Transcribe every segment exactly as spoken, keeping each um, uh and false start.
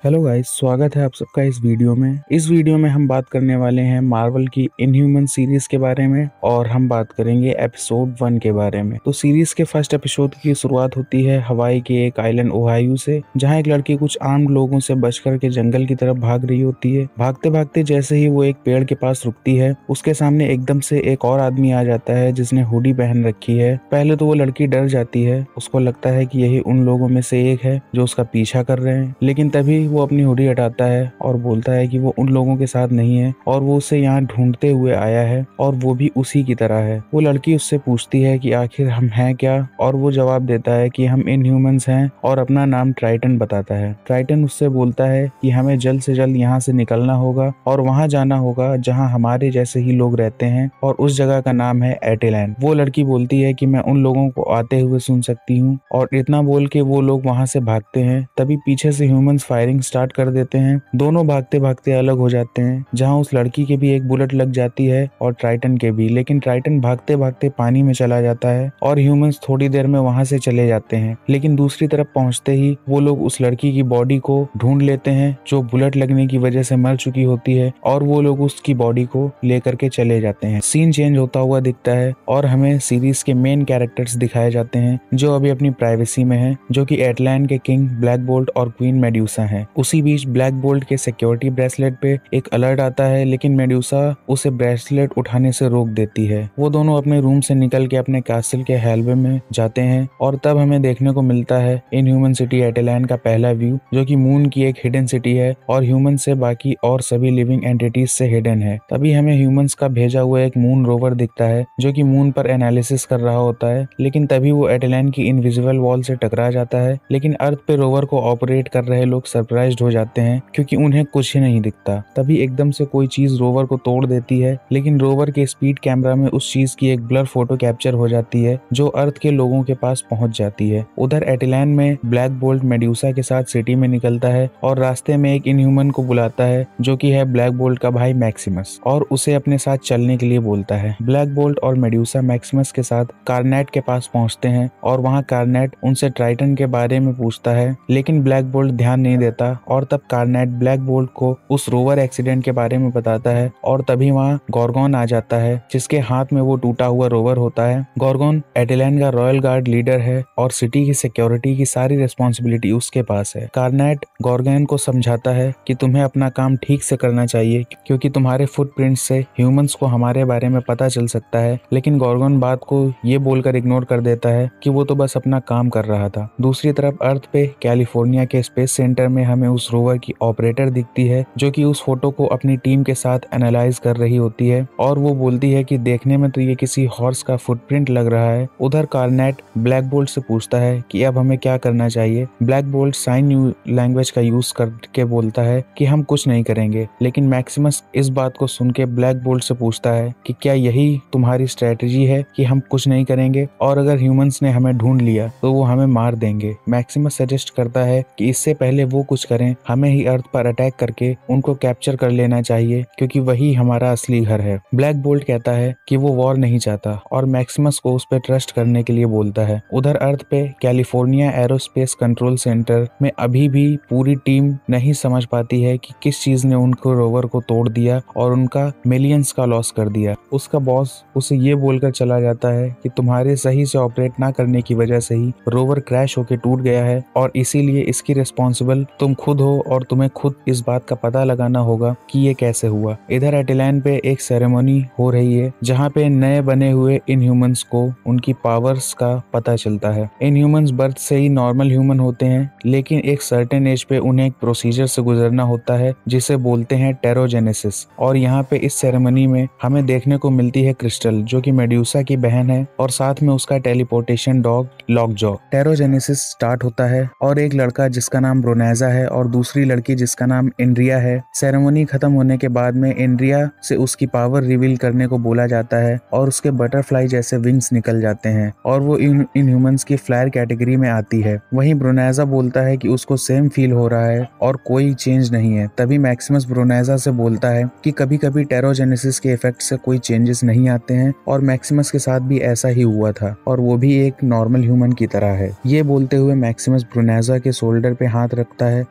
Hello guys, स्वागत है आप सबका इस वीडियो में। इस वीडियो में हम बात करने वाले हैं मार्वल की इनह्यूमन सीरीज के बारे में और हम बात करेंगे एपिसोड वन के बारे में। तो सीरीज के फर्स्ट एपिसोड की शुरुआत होती है हवाई के एक आइलैंड ओहायो से, जहां एक लड़की कुछ आर्म्ड लोगों से बच कर के जंगल की तरफ भाग रही होती है। भागते भागते जैसे ही वो एक पेड़ के पास रुकती है, उसके सामने एकदम से एक और आदमी आ जाता है जिसने हुडी पहन रखी है। पहले तो वो लड़की डर जाती है, उसको लगता है कि यही उन लोगों में से एक है जो उसका पीछा कर रहे हैं, लेकिन तभी वो अपनी हुडी हटाता है और बोलता है कि वो उन लोगों के साथ नहीं है और वो उसे यहाँ ढूंढते हुए आया है और वो भी उसी की तरह है। वो लड़की उससे पूछती है कि आखिर हम हैं क्या, और वो जवाब देता है कि हम इनह्यूमंस हैं और अपना नाम ट्राइटन बताता है। ट्राइटन उससे बोलता है कि हमें जल्द से जल्द यहाँ से निकलना होगा और वहाँ जाना होगा जहाँ हमारे जैसे ही लोग रहते हैं, और उस जगह का नाम है एटेलैंड। वो लड़की बोलती है कि मैं उन लोगों को आते हुए सुन सकती हूँ, और इतना बोल के वो लोग वहाँ से भागते हैं। तभी पीछे से ह्यूमंस फायरिंग स्टार्ट कर देते हैं। दोनों भागते भागते अलग हो जाते हैं, जहां उस लड़की के भी एक बुलेट लग जाती है और ट्राइटन के भी, लेकिन ट्राइटन भागते भागते पानी में चला जाता है और ह्यूमंस थोड़ी देर में वहां से चले जाते हैं। लेकिन दूसरी तरफ पहुंचते ही वो लोग उस लड़की की बॉडी को ढूंढ लेते हैं जो बुलेट लगने की वजह से मर चुकी होती है, और वो लोग उसकी बॉडी को लेकर के चले जाते हैं। सीन चेंज होता हुआ दिखता है और हमें सीरीज के मेन कैरेक्टर्स दिखाए जाते हैं जो अभी अपनी प्राइवेसी में है, जो कि एटलैंड के किंग ब्लैक बोल्ट और क्वीन मेड्यूसा हैं। उसी बीच ब्लैक बोल्ट के सिक्योरिटी ब्रेसलेट पे एक अलर्ट आता है, लेकिन मेड्यूसा उसे ब्रेसलेट उठाने से रोक देती है। वो दोनों अपने रूम से निकल के अपने कैसल के हेलवे में जाते हैं, और तब हमें देखने को मिलता है इनह्यूमन सिटी एटेलैंड का पहला व्यू, जो कि मून की एक हिडन सिटी है और ह्यूमन से बाकी और सभी लिविंग एंटिटीज से हिडन है। तभी हमें ह्यूमंस का भेजा हुआ एक मून रोवर दिखता है जो कि मून पर एनालिसिस कर रहा होता है, लेकिन तभी वो एटेलैंड की इनविजिबल वॉल से टकरा जाता है। लेकिन अर्थ पे रोवर को ऑपरेट कर रहे लोग सरप्राइज्ड हो जाते हैं क्योंकि उन्हें कुछ ही नहीं दिखता। तभी एकदम से कोई चीज रोवर को तोड़ देती है, लेकिन रोवर के स्पीड कैमरा में उस चीज की एक ब्लर फोटो कैप्चर हो जाती है जो अर्थ के लोगों के पास पहुंच जाती है। उधर एटेलैंड में ब्लैक बोल्ट मेड्यूसा के साथ सिटी में निकलता है और रास्ते में एक इनह्यूमन को बुलाता है जो कि है ब्लैक बोल्ट का भाई मैक्सिमस, और उसे अपने साथ चलने के लिए बोलता है। ब्लैक बोल्ट और मेड्यूसा मैक्सिमस के साथ कार्नेट के पास पहुंचते हैं और वहां कार्नेट उनसे ट्राइटन के बारे में पूछता है, लेकिन ब्लैक बोल्ट ध्यान नहीं देता, और तब कार्नेट ब्लैक बोल्ट को उस रोवर एक्सीडेंट के बारे में बताता है। और तभी वहाँ गॉर्गोन आ जाता है जिसके हाथ में वो टूटा हुआ रोवर होता है। गॉर्गोन एटेलैंड का रॉयल गार्ड लीडर है और सिटी की सिक्योरिटी की सारी रिस्पॉन्सिबिलिटी उसके पास है। कार्नेट गॉर्गोन को समझाता है कि तुम्हें अपना काम ठीक से करना चाहिए क्योंकि तुम्हारे फुटप्रिंट से ह्यूमंस को हमारे बारे में पता चल सकता है, लेकिन गॉर्गोन बात को ये बोलकर इग्नोर कर देता है कि वो तो बस अपना काम कर रहा था। दूसरी तरफ अर्थ पे कैलिफोर्निया के स्पेस सेंटर में हमें उस रोवर की ऑपरेटर दिखती है जो कि उस फोटो को अपनी टीम के साथ एनालाइज कर रही होती है, और वो बोलती है कि देखने में तो ये किसी हॉर्स का फुटप्रिंट लग रहा है। उधर कार्नेट ब्लैक बोल्ट से पूछता है कि अब हमें क्या करना चाहिए। ब्लैक बोल्ट साइन लैंग्वेज का यूज करके बोलता है कि हम कुछ नहीं करेंगे, लेकिन मैक्सिमस इस बात को सुन के ब्लैक बोल्ट से पूछता है कि क्या यही तुम्हारी स्ट्रेटेजी है कि हम कुछ नहीं करेंगे, और अगर ह्यूमंस ने हमें ढूंढ लिया तो वो हमें मार देंगे। मैक्सिमस सजेस्ट करता है कि इससे पहले वो कुछ करें, हमें ही अर्थ पर अटैक करके उनको कैप्चर कर लेना चाहिए क्योंकि वही हमारा असली घर है। ब्लैक बोल्ट कहता है कि वो वॉर नहीं चाहता और मैक्सिमस को उस पर ट्रस्ट करने के लिए बोलता है। उधर अर्थ पे कैलिफोर्निया एरोस्पेस कंट्रोल सेंटर में अभी भी पूरी टीम नहीं समझ पाती है कि किस चीज ने उनको रोवर को तोड़ दिया और उनका मिलियंस का लॉस कर दिया। उसका बॉस उसे ये बोलकर चला जाता है कि तुम्हारे सही से ऑपरेट ना करने की वजह से ही रोवर क्रैश होकर टूट गया है और इसीलिए इसकी रिस्पॉन्सिबल तुम खुद हो और तुम्हें खुद इस बात का पता लगाना होगा कि ये कैसे हुआ। इधर एटेलैंड पे एक सेरेमनी हो रही है जहाँ पे नए बने हुए इनह्यूमंस को उनकी पावर्स का पता चलता है। इनह्यूमंस बर्थ से ही नॉर्मल ह्यूमन होते हैं, लेकिन एक सर्टेन एज पे उन्हें एक प्रोसीजर से गुजरना होता है जिसे बोलते हैं टेरोजेनेसिस। और यहाँ पे इस सेरेमनी में हमें देखने को मिलती है क्रिस्टल जो कि मेड्यूसा की बहन है, और साथ में उसका teleportation dog Lockjaw. Terrigenesis start होता है और एक लड़का जिसका नाम ब्रोनेजा है और दूसरी लड़की जिसका नाम एंड्रिया है। सेरेमनी खत्म होने के बाद में एंड्रिया से उसकी पावर रिवील करने को बोला जाता है और उसके बटरफ्लाई जैसे विंग्स निकल जाते हैं और वो इन इनह्यूमंस की फ्लायर कैटेगरी में आती है। वहीं ब्रोनेजा बोलता है कि उसको सेम फील हो रहा है और कोई चेंज नहीं है। तभी मैक्सिमस ब्रोनेजा से बोलता है कि कभी कभी टेरोजेनेसिस के इफेक्ट से कोई चेंजेस नहीं आते हैं और मैक्सिमस के साथ भी ऐसा ही हुआ था और वो भी एक नॉर्मल ह्यूमन की तरह है। ये बोलते हुए मैक्सिमस ब्रोनेजा के शोल्डर पे हाथ रखता है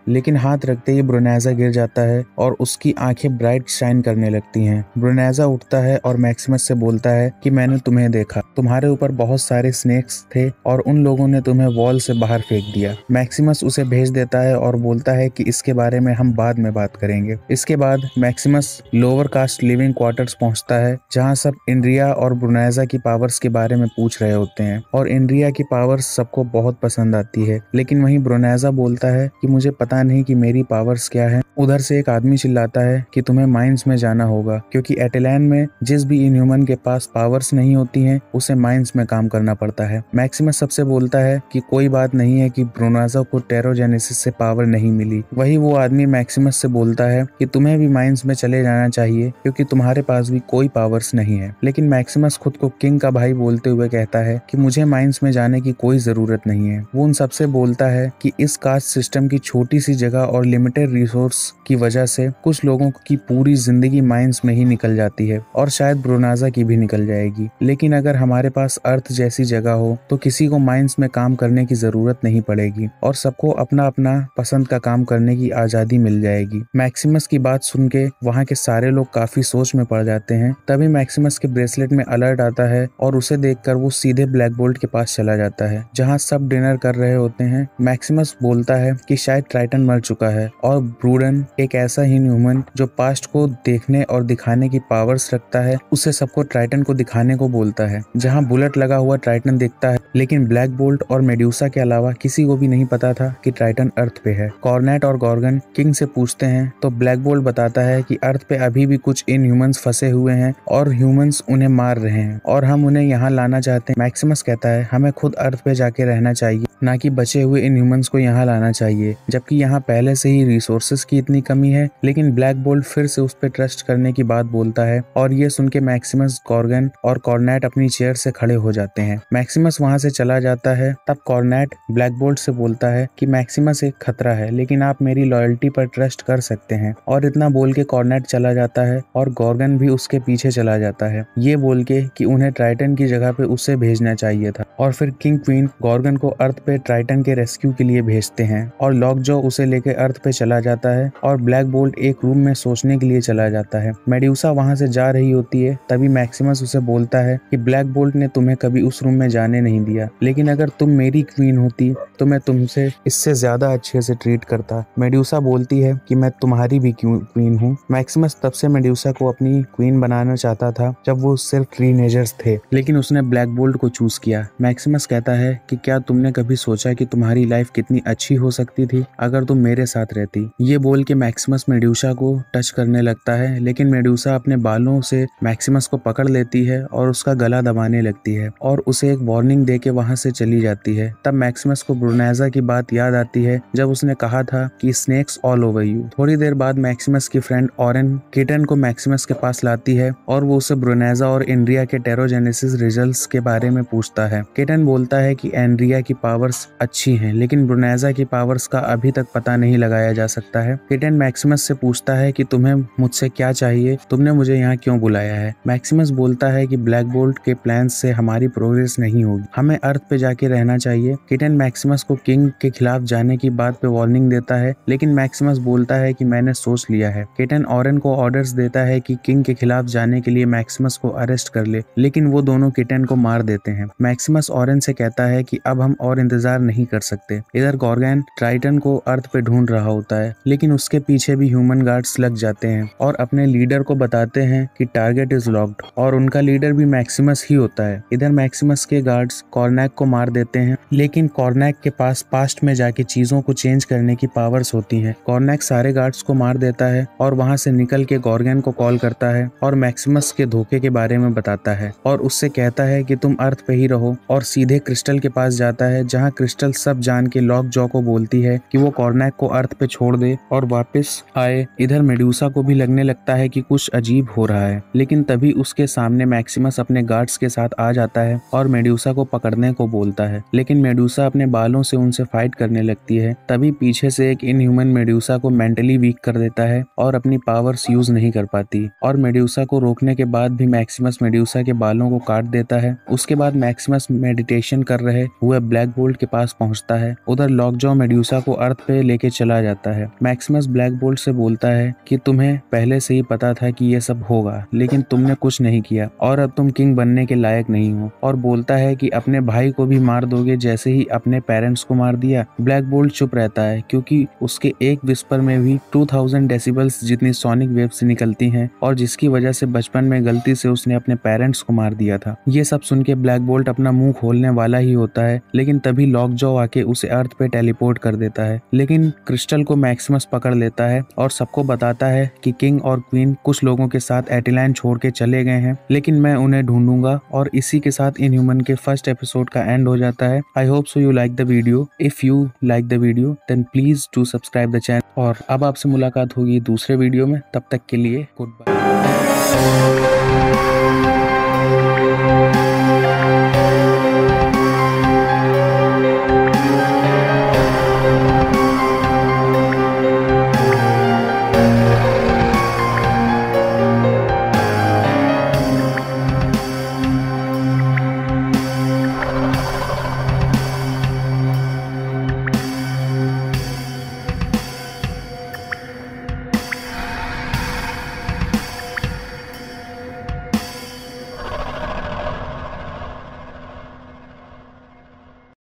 लेकिन हाथ रखते ही ब्रुनेजा गिर जाता है और उसकी आंखें ब्राइट शाइन करने लगती हैं। ब्रुनेजा उठता है और मैक्सिमस से बोलता है कि मैंने तुम्हें देखा, तुम्हारे ऊपर बहुत सारे स्नेक्स थे और उन लोगों ने तुम्हें वॉल से बाहर फेंक दिया। मैक्सिमस उसे भेज देता है और बोलता है कि इसके बारे में हम बाद में बात करेंगे। इसके बाद Maximus lower caste living quarters पहुंचता है, जहां सब इंड्रिया और ब्रुनेजा की पावर्स के बारे में पूछ रहे होते हैं और इंड्रिया की पावर्स सबको बहुत पसंद आती है, लेकिन वहीं ब्रुनेजा बोलता है कि मुझे पता नहीं कि मेरी पावर्स क्या है। उधर से एक आदमी चिल्लाता है कि तुम्हें माइंस में जाना होगा, क्योंकि एटेलैन में जिस भी इनह्यूमन के पास पावर्स नहीं होती हैं उसे माइंस में काम करना पड़ता है। मैक्सिमस सबसे बोलता है कि कोई बात नहीं है कि ब्रुनेजा को टेरोजेनेसिस से पावर नहीं मिली। वही वो आदमी मैक्सिमस से बोलता है कि तुम्हें भी माइंस में चले जाना चाहिए, क्योंकि तुम्हारे पास भी कोई पावर्स नहीं है। लेकिन मैक्सिमस खुद को किंग का भाई बोलते हुए कहता है कि मुझे माइंस में जाने की कोई जरूरत नहीं है। वो उन सबसे बोलता है कि इस कास्ट सिस्टम की छोटी सी जगह और लिमिटेड रिसोर्स की वजह से कुछ लोगों की पूरी जिंदगी माइंस में ही निकल जाती है और शायद ब्रुनेजा की भी निकल जाएगी। लेकिन अगर हमारे पास अर्थ जैसी जगह हो तो किसी को माइंस में काम करने की जरूरत नहीं पड़ेगी और सबको अपना अपना पसंद का काम करने की आजादी मिल जाएगी। मैक्सिमस की बात सुन के वहाँ के सारे लोग काफी सोच में पड़ जाते हैं। तभी मैक्सिमस के ब्रेसलेट में अलर्ट आता है और उसे देखकर वो सीधे ब्लैक बोल्ट के पास चला जाता है, जहाँ सब डिनर कर रहे होते हैं। मैक्सिमस बोलता है कि शायद ट्राइटन मर चुका है और ब्रूडन एक ऐसा ही ह्यूमन जो पास्ट को देखने और दिखाने की पावर्स रखता है, उसे सबको ट्राइटन को दिखाने को बोलता है। जहाँ बुलेट लगा हुआ ट्राइटन दिखता है, लेकिन ब्लैक बोल्ट और मेड्यूसा के अलावा किसी को भी नहीं पता था कि ट्राइटन अर्थ पे है। कॉर्नेट और गॉर्गन किंग से पूछते हैं तो ब्लैक बोल्ट बताता है कि अर्थ पे अभी भी कुछ इन ह्यूमंस फंसे हुए हैं और ह्यूमंस उन्हें मार रहे हैं और हम उन्हें यहाँ लाना चाहते हैं। मैक्सिमस कहता है हमें खुद अर्थ पे जाके रहना चाहिए, ना कि बचे हुए इन ह्यूमंस को यहाँ लाना चाहिए, जबकि यहाँ पहले से ही रिसोर्सेज की इतनी कमी है। लेकिन ब्लैक बोल्ट फिर से उस पर ट्रस्ट करने की बात बोलता है और ये सुन के मैक्सिमस, गॉर्गन और कॉर्नेट अपनी चेयर से खड़े हो जाते हैं। मैक्सिमस वहाँ से चला जाता है। तब कॉर्नेट ब्लैक बोल्ट से बोलता है कि मैक्सिमस एक खतरा है, लेकिन आप मेरी लॉयल्टी पर ट्रस्ट कर सकते हैं। और इतना बोल के कॉर्नेट चला जाता है और गॉर्गन भी उसके पीछे चला जाता है, ये बोल के कि उन्हें ट्राइटन की जगह पे उसे भेजना चाहिए था। और फिर किंग क्वीन गॉर्गन को अर्थ पे ट्राइटन के रेस्क्यू के लिए भेजते हैं और लॉकजॉ उसे लेके अर्थ पे चला जाता है और ब्लैक बोल्ट एक रूम में सोचने के लिए चला जाता है। मेड्यूसा वहां से जा रही होती है, तभी मैक्सिमस उसे बोलता है कि ब्लैक बोल्ट ने तुम्हें कभी उस रूम में जाने नहीं दिया, लेकिन अगर तुम मेरी क्वीन होती तो मैं तुमसे इससे ज्यादा अच्छे से ट्रीट करता। मेड्यूसा बोलती है कि मैं तुम्हारी भी क्वीन हूँ। मैक्सिमस तब से मेड्यूसा को अपनी क्वीन बनाना चाहता था जब वो सिर्फ टीनेजर्स थे, लेकिन उसने ब्लैक बोल्ट को चूज किया। मैक्सिमस कहता है कि क्या तुमने कभी सोचा कि तुम्हारी लाइफ कितनी अच्छी हो सकती थी अगर तुम मेरे साथ रहती। ये बोल के मैक्सिमस मेड्यूसा को टच करने लगता है, लेकिन मेड्यूसा अपने बालों से मैक्सिमस को पकड़ लेती है और उसका गला दबाने लगती है और उसे एक वार्निंग देके वहां से चली जाती है। तब मैक्सिमस को ब्रुनेजा की बात याद आती है जब उसने कहा था कि स्नेक्स ऑल ओवर यू। थोड़ी देर बाद मैक्सिमस की फ्रेंड ऑरेन किटन को मैक्सिमस के पास लाती है और वो उसे ब्रुनेजा और एंड्रिया के टेरोजेनेसिस रिजल्ट्स के बारे में पूछता है। किटन बोलता है कि एंड्रिया की पावर्स अच्छी हैं, लेकिन ब्रुनेजा की पावर्स का अभी तक पता नहीं लगाया जा सकता है। किटन मैक्सिमस से पूछता है कि तुम्हें मुझसे क्या चाहिए, तुमने मुझे यहाँ क्यों बुलाया है। मैक्सिमस बोलता है कि ब्लैक बोल्ट के प्लान से हमारी प्रोग्रेस नहीं होगी, हमें अर्थ पे जाके रहना चाहिए। किटन मैक्सिमस को किंग के खिलाफ जाने की बात पे वार्निंग देता है, लेकिन मैक्सिमस बोलता है कि मैंने सोच लिया है। किटन ऑरेन को ऑर्डर्स देता है कि किंग के खिलाफ जाने के लिए मैक्सिमस को अरेस्ट कर ले, लेकिन वो दोनों किटन को मार देते हैं। मैक्सिमस ऑरेन से कहता है कि अब हम और इंतजार नहीं कर सकते। इधर गॉर्गन ट्राइटन को अर्थ पे ढूंढ रहा होता है, लेकिन उसके पीछे भी ह्यूमन गार्ड्स लग जाते हैं और अपने लीडर को बताते हैं कि टारगेट इज लॉक्ड, और उनका लीडर भी मैक्सिमस ही होता है। इधर मैक्सिमस के गार्ड्स कॉर्नैक को मार देते हैं, लेकिन कॉर्नैक के पास पास्ट में जाके चीजों को चेंज करने की पावर्स होती हैं। कॉर्नैक सारे गार्ड्स को मार देता है और वहां से निकल के गॉर्गन को कॉल करता है और मैक्सिमस के धोखे के बारे में बताता है और उससे कहता है कि तुम अर्थ पे ही रहो, और सीधे क्रिस्टल के पास जाता है, जहाँ क्रिस्टल सब जान के लॉक जॉ को बोलती है कि वो कॉर्नैक को अर्थ पे छोड़ दे और वापस आए। इधर मेडूसा को भी लगने लगता है कि कुछ अजीब हो रहा है, लेकिन तभी उसके सामने मैक्सिमस अपने गार्ड्स के साथ आ जाता है और मेडूसा को पकड़ने को बोलता है, लेकिन मेडूसा अपने बालों से उनसे फाइट करने लगती है। तभी पीछे से एक इनह्यूमन मेडूसा को मेंटली वीक कर देता है और अपनी पावर्स यूज नहीं कर पाती, और मेडूसा को रोकने के बाद भी मैक्सिमस मेडूसा के बालों को काट देता है। उसके बाद मैक्सिमस मेडिटेशन कर रहे हुए ब्लैक बोल्ट के पास पहुंचता है। उधर लॉकजॉ मेडूसा को अर्थ पे लेके चला जाता है। मैक्सिमस ब्लैक बोल्ट से बोलता है कि तुम्हें पहले से ही पता था कि ये सब होगा, लेकिन तुमने कुछ नहीं किया और अब तुम किंग बनने के लायक नहीं हो, और बोलता है कि अपने भाई को भी मार दोगे जैसे ही अपने पेरेंट्स को मार दिया। ब्लैक बोल्ट चुप रहता है क्योंकि उसके एक विस्पर में भी टू थाउज़ेंड डेसिबल्स जितनी सोनिक वेव्स निकलती हैं, और जिसकी वजह से बचपन में गलती से उसने अपने पेरेंट्स को मार दिया था। ये सब सुन के ब्लैक बोल्ट अपना मुंह खोलने वाला ही होता है, लेकिन तभी लॉकजॉ आके उसे अर्थ पे टेलीपोर्ट कर देता है। लेकिन क्रिस्टल को मैक्सिमस पकड़ लेता है और सबको बताता है कि किंग और क्वीन कुछ लोगों के साथ एटिलैंड छोड़ के चले गए हैं, लेकिन मैं उन्हें ढूंढूंगा। और इसी के साथ इनह्यूमन के फर्स्ट एपिसोड का एंड हो जाता है। I hope so you like the video. If you like the video then please do subscribe the channel, और अब आपसे मुलाकात होगी दूसरे वीडियो में। तब तक के लिए गुड बाय।